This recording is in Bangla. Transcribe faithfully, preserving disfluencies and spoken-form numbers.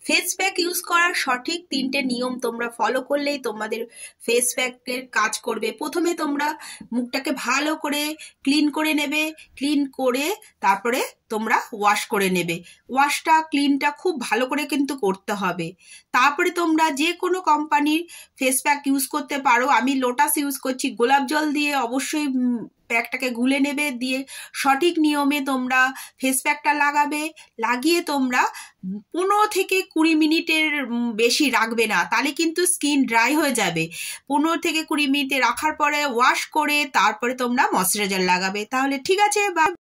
ফেস প্যাক ইউজ করার সঠিক তিনটে নিয়ম তোমরা ফলো করলেই তোমাদের ফেস প্যাকের কাজ করবে। প্রথমে তোমরা মুখটাকে ভালো করে ক্লিন করে নেবে, ক্লিন করে তারপরে তোমরা ওয়াশ করে নেবে। ওয়াশটা ক্লিনটা খুব ভালো করে কিন্তু করতে হবে। তারপরে তোমরা যে কোনো কোম্পানির ফেস প্যাক ইউজ করতে পারো। আমি লোটাস ইউজ করছি। গোলাপ জল দিয়ে অবশ্যই প্যাকটাকে গুলে নেবে, দিয়ে সঠিক নিয়মে তোমরা ফেস প্যাকটা লাগাবে। লাগিয়ে তোমরা পনেরো থেকে কুড়ি মিনিটের বেশি রাখবে না, তাহলে কিন্তু স্কিন ড্রাই হয়ে যাবে। পনেরো থেকে কুড়ি মিনিটে রাখার পরে ওয়াশ করে তারপরে তোমরা ময়শ্চারাইজার লাগাবে। তাহলে ঠিক আছে, বা